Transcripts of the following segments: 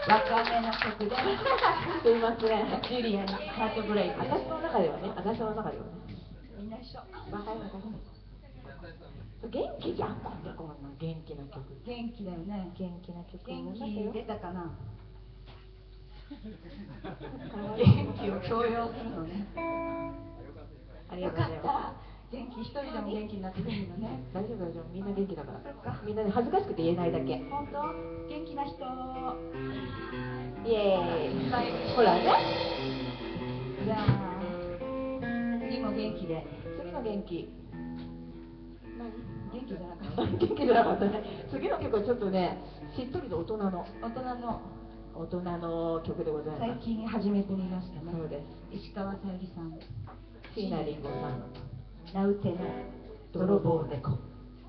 若めの曲で。 すいません。 ジュリアにハートブレイク。 私の中ではね、私の中ではね。 みんな一緒。 わかるわかる。元気じゃんだってこんな元気な曲。 元気だよね。 元気な曲。 元気出たかな。 元気を強要するのね。 ありがとうございます。 元気一人でも元気になってくるのね。 大丈夫大丈夫、みんな元気だから。みんなで恥ずかしくて言えないだけ。 本当？元気な人。 イエーイ。ほらね。 じゃあ次も元気で。 次の元気。 元気じゃなかった。 元気じゃなかったね。次の曲はちょっとね、しっとりと大人の曲でございます。 最近始めてみましたね。 そうです。 石川さゆりさん、 椎名林檎さん、 名うての泥棒猫。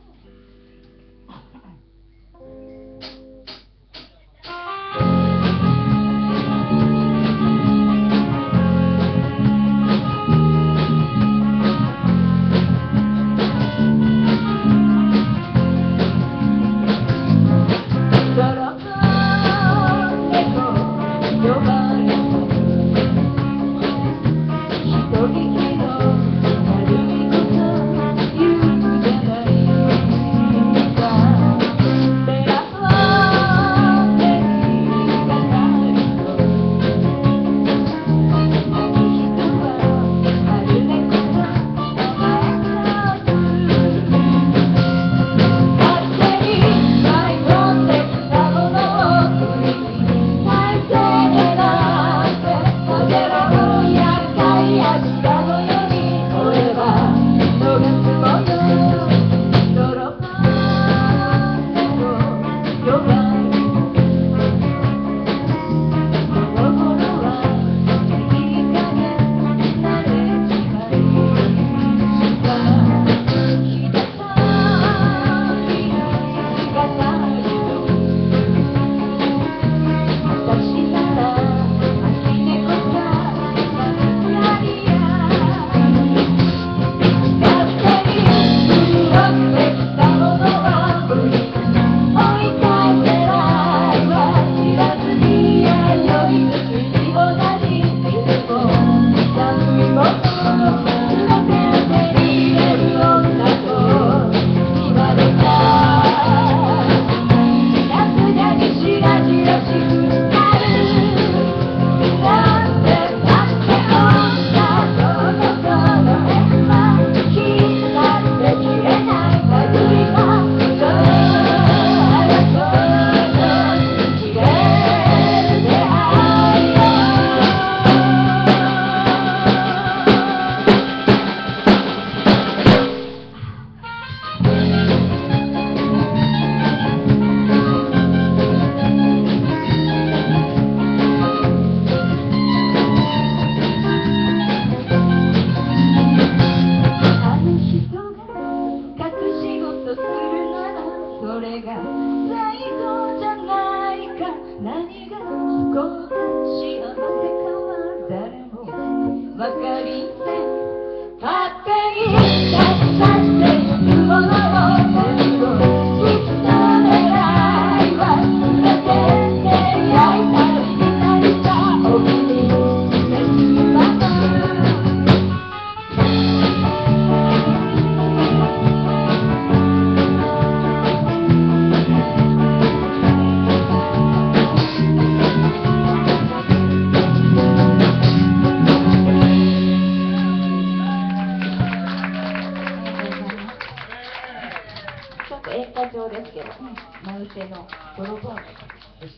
演歌調ですけど、 名うての泥棒猫でした。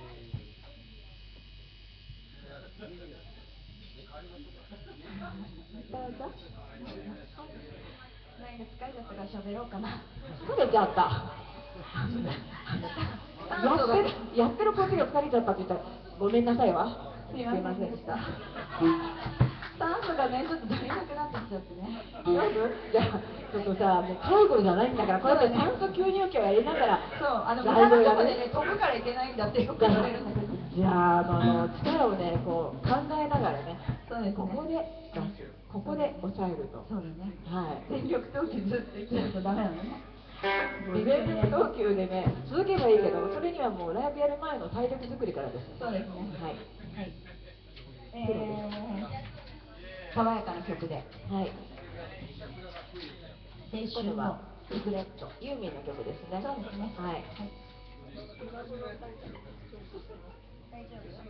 どうぞ。 なんか疲れちゃったから喋ろうかな。 疲れちゃった。やってるこっちが疲れちゃったって言ったらごめんなさいわ。 すいませんでした。酸素がねちょっと足りなくなってきちゃってね。 じゃあちょっとさ、もう介護じゃないんだからこうやって酸素吸入器をやりながら、 そう無駄なとこでね飛ぶからいけないんだってよく言われるんだけど。 じゃあ力をねこう考えながらね。 そうですね。 ここで抑えると。 そうだね。 はい。 全力投球ずっといっちゃうとダメなのね。 リベンジ投球でね、続けばいいけど、それにはもうライブやる前の体力作りからです。 そうですね。 はい。 はい。爽やかな曲で。 はい。 青春のリグレット。 ユーミンの曲ですね。 そうですね。 はい。 大丈夫。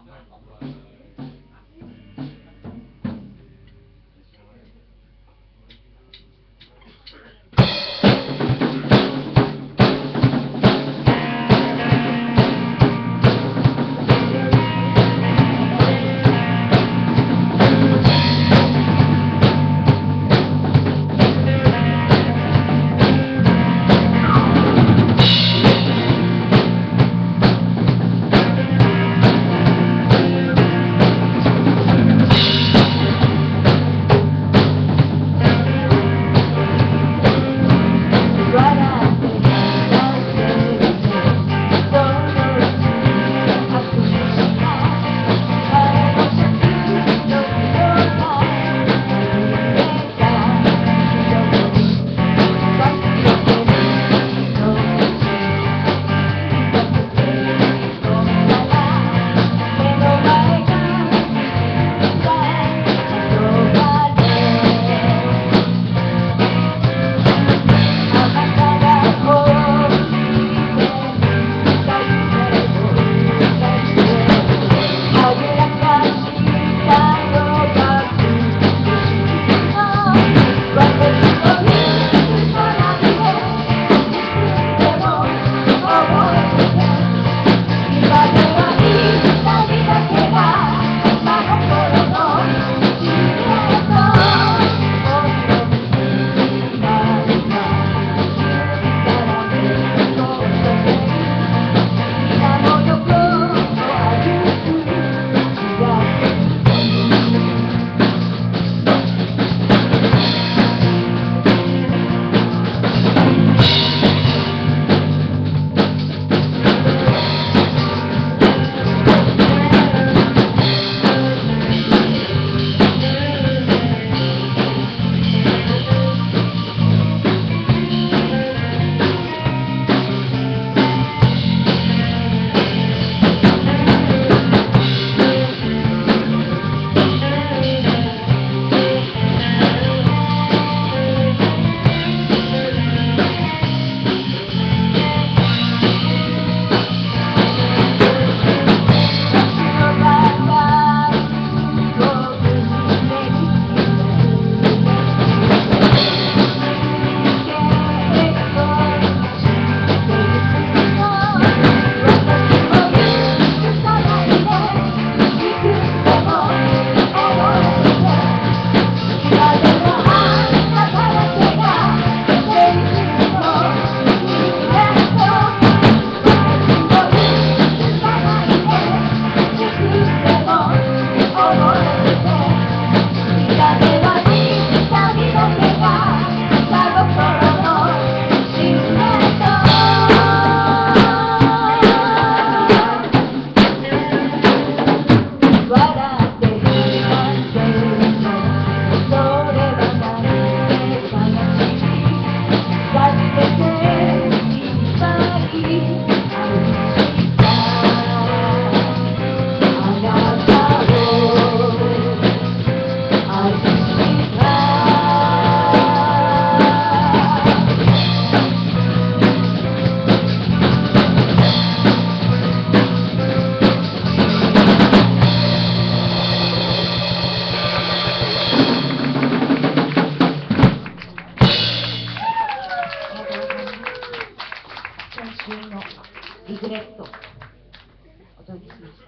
リグレットお届けしました。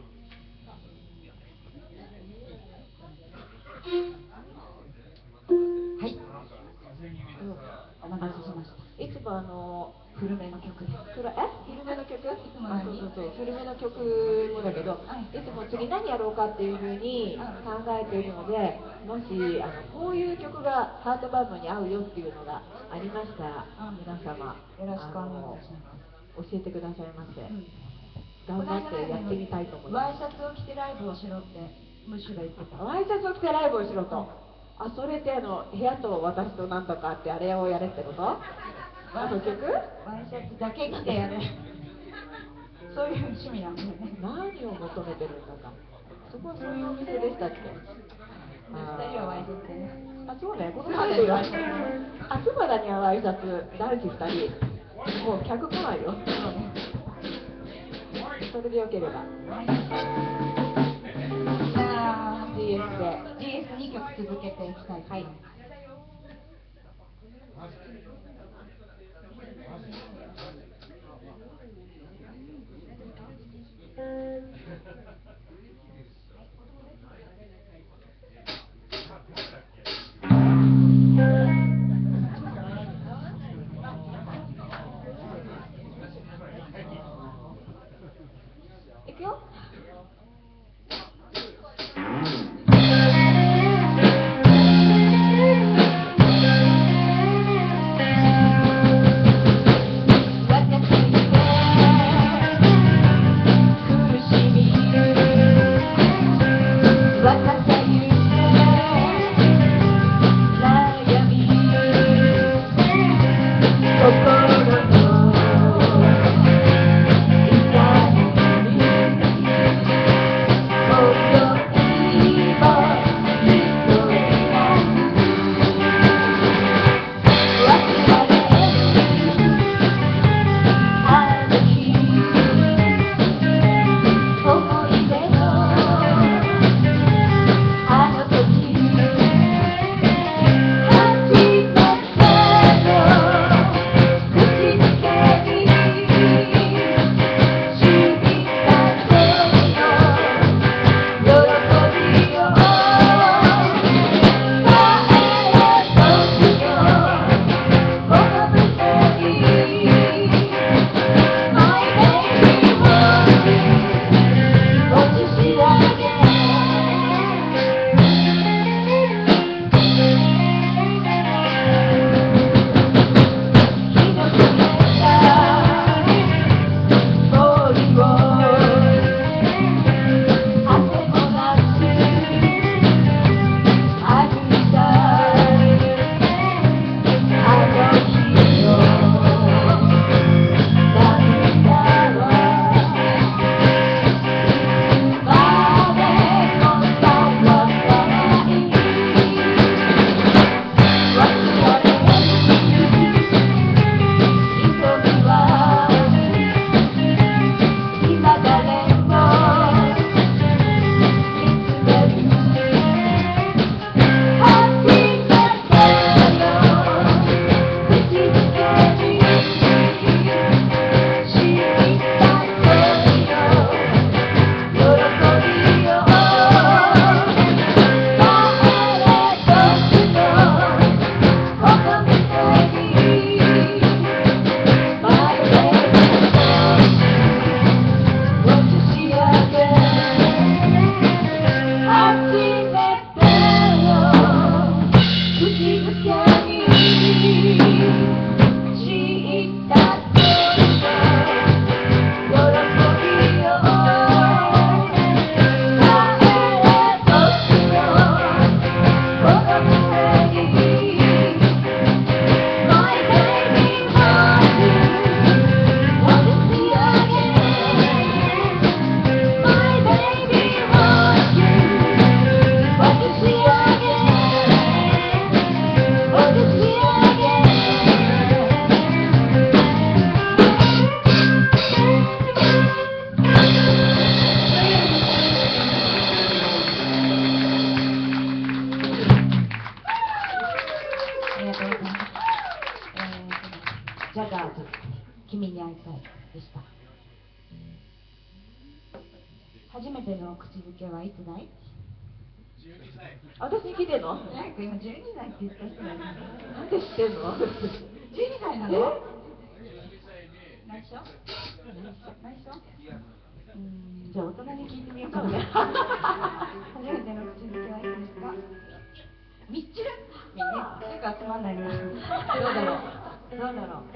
はい、お待たせしました。 いつも古めの曲です。 古めの曲？ いつものにそう古めの曲もだけど、いつも次何やろうかっていうふうに考えているので、もしこういう曲がハートバンドに合うよっていうのがありましたら、皆様よろしくお願いします。 教えてくださいませ。頑張ってやってみたいと思いワイます。 シャツを着てライブをしろってムッシュが言ってた。 ワイシャツを着てライブをしろと。それって部屋と私となんとかってあれをやれってこと？ あと曲ワイシャツだけ着てやる。そういう趣味なんだよね。 何を求めてるんだか。そこはそういうお店でしたっけ？ 二人はワイシャツね。 あ、そうね、このタイプが。あ、スバダにはワイシャツ、男子2人。もう客来ないよ。それでよければ。 じゃあ GS で。 GS2 曲続けていきたいと思います。 いくよ。ジャガーズ君に会いたいでした。初めての口づけはいつだい？ 私に聞いてんの？ なんか今12歳って言った人がいる。 なんで知ってんの？ 12歳なの？内緒？内緒？ じゃあ大人に聞いてみようかね。 初めての口づけはいつですか？ミッチル？みんな結構集まんないな。どうだろう？どうだろう？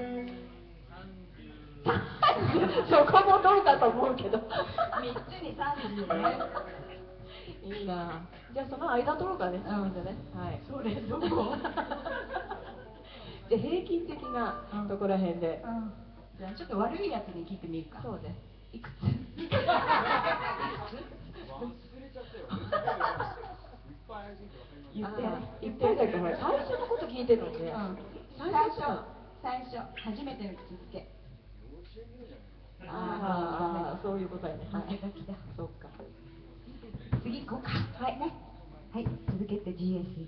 そこもどうかと思うけど。 3つに30ね。 いいな。じゃあその間取ろうかね。みんなね。はい。 それどこ？ じゃあ平均的なところらへんで、 じゃあちょっと悪いやつに聞いてみるか。 そうね。 いくつ？言ってやれ。 いっぱいだけど、ほら最初のこと聞いてるので、 最初初めての口づけ。 ああ、そういうことやね。 負け時だ。 そっか。 次行こうか。はいね。はい、続けて GS いきたいと思います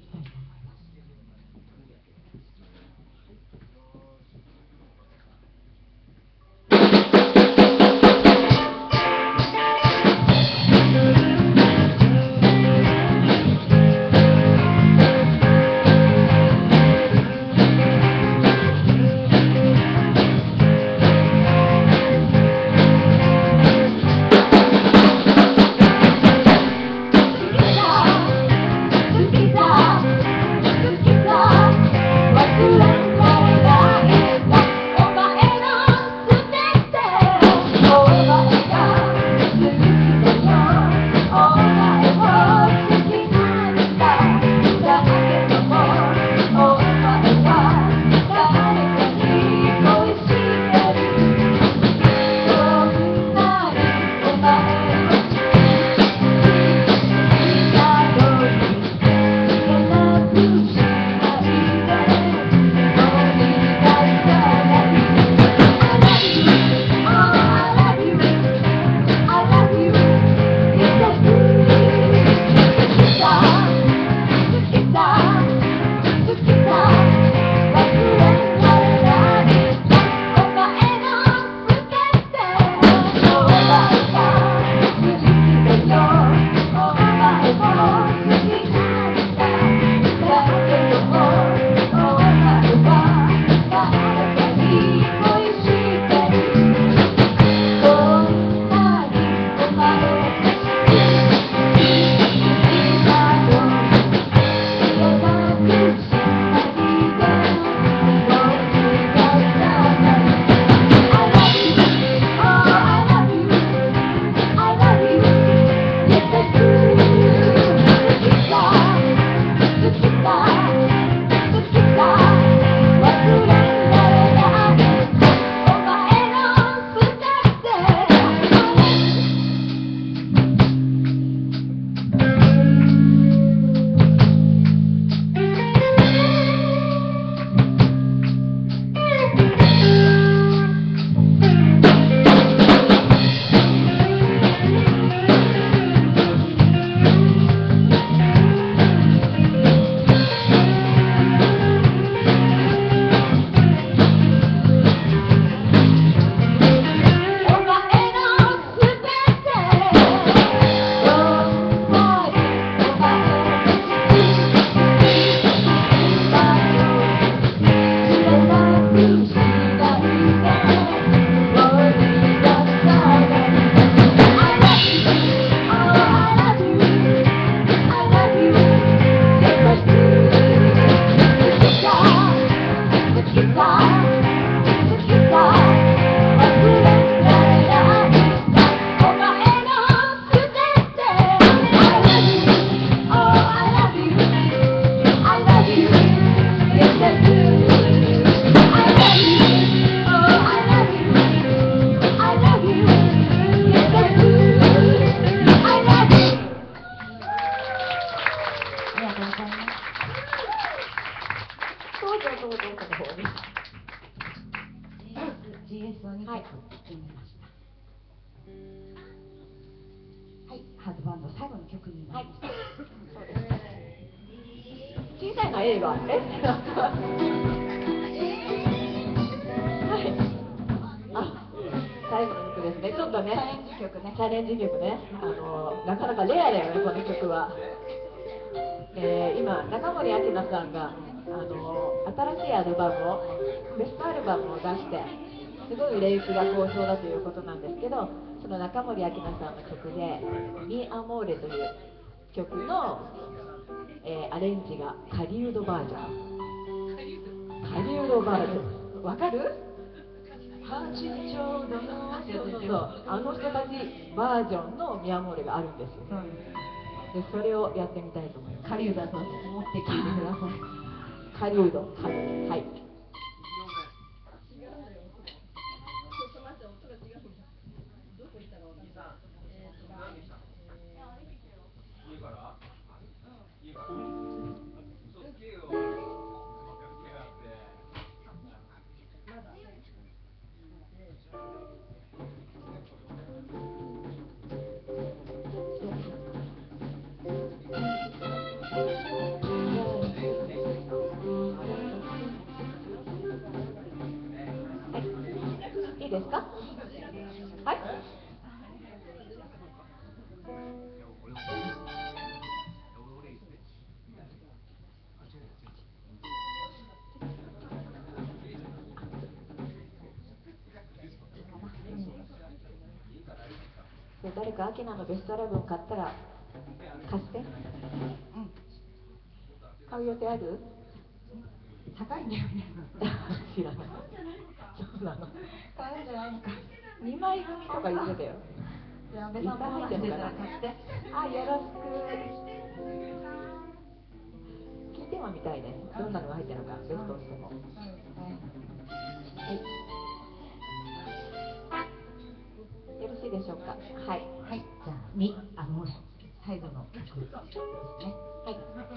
。GS を2曲読みました。はい、ハードバンド最後の曲になりました。 そうです。小さいの映画。はい。あ、最後の曲ですね。ちょっとね。 チャレンジ曲ね。 チャレンジ曲ね。なかなかレアだよね、この曲は。今中森明菜さんが新しいアルバムをベストアルバムを出してすごい売れ行きが好評だということなんですけど、その中森明菜さんの曲で「ミアモーレ」という曲の、アレンジが狩人バージョン。狩人バージョンわかる？そうあの人たちバージョンのミアモーレがあるんですよ。でそれをやってみたいと思います。 狩人だと思って聞いてください。 狩人、はい。 誰かアキナのベストアルバム買ったら貸して。買う予定ある？ 高いんだよね。 知らない。そうなの。 買うんじゃないのか。 2枚組とか言ってたよ。 じゃあ、安倍さんも話してたら買って。 あ、よろしく。聞いてもみたいね。どんなのが入ってるのか、ベストしても。はい。よろしいでしょうか。はい。 はい。じゃあ、もう最後の曲ですね。 はい。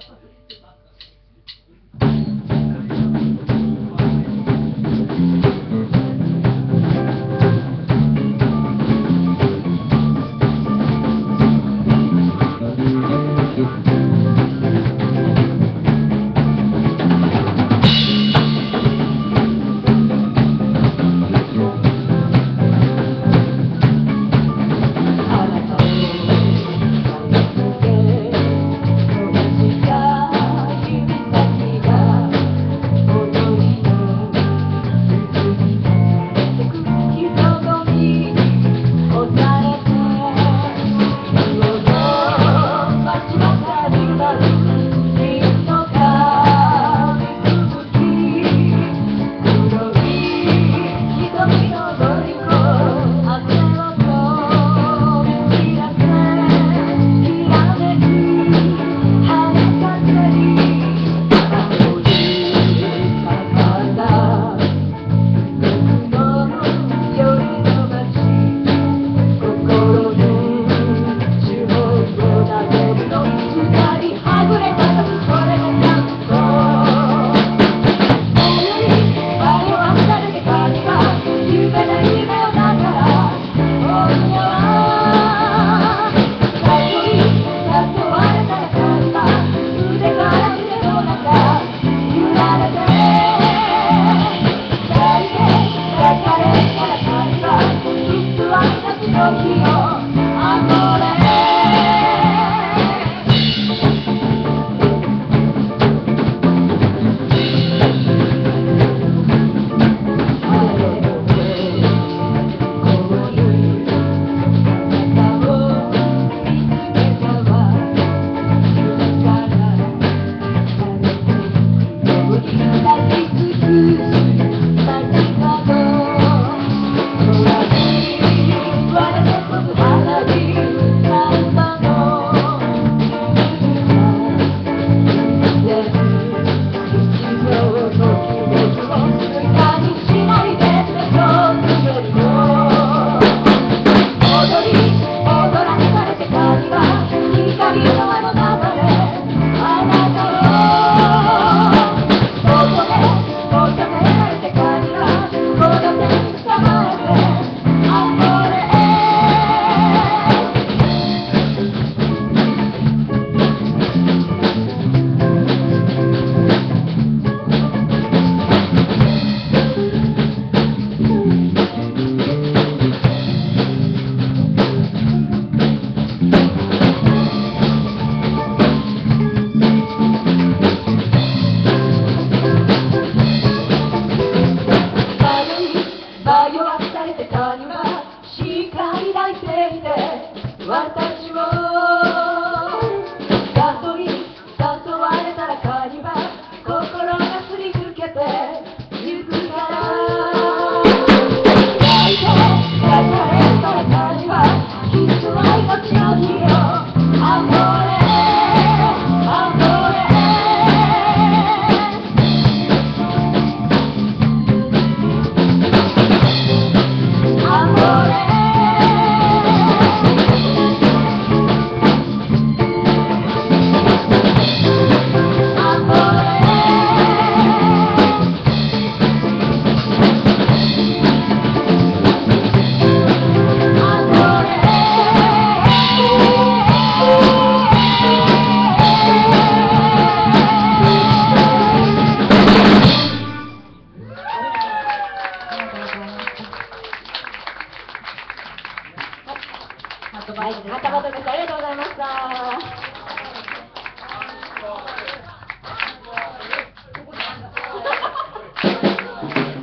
はい、またまたです。ありがとうございました。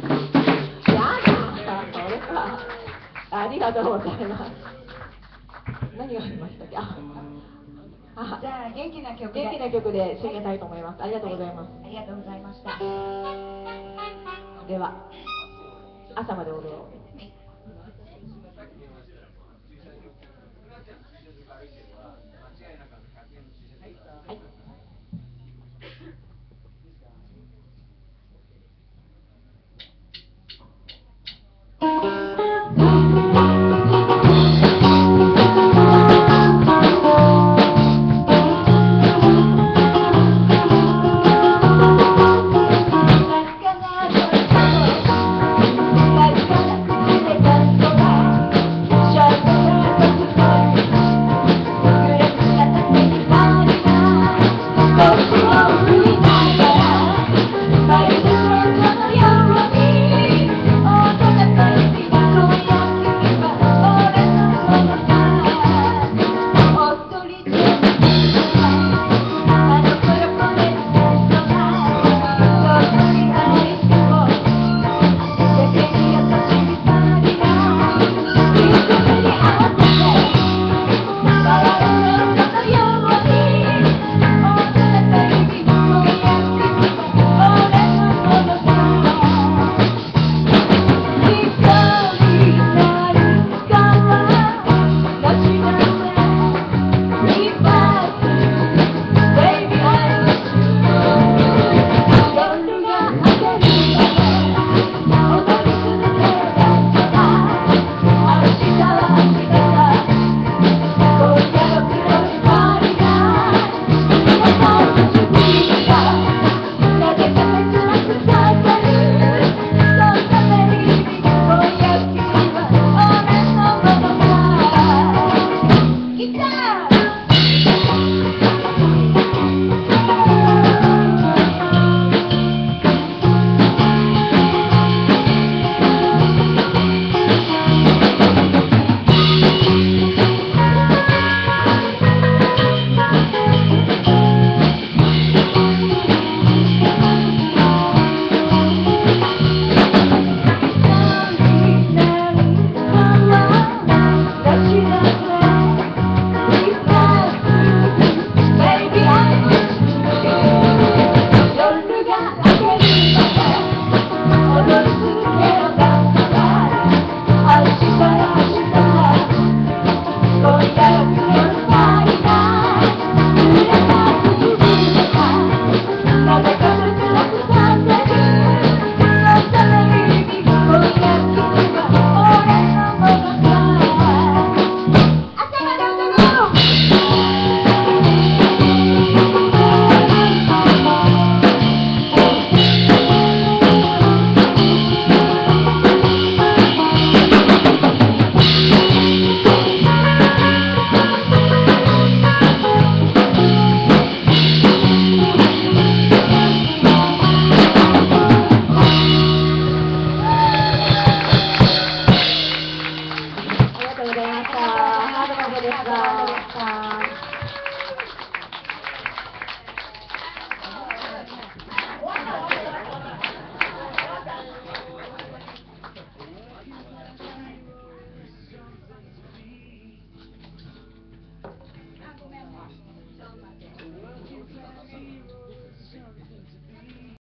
やだ、それはありがとうございます。 何がありましたっけ？あ、 じゃあ元気な曲で。 元気な曲で締めたいと思います。ありがとうございます。 ありがとうございました。 では、朝まで踊ろう。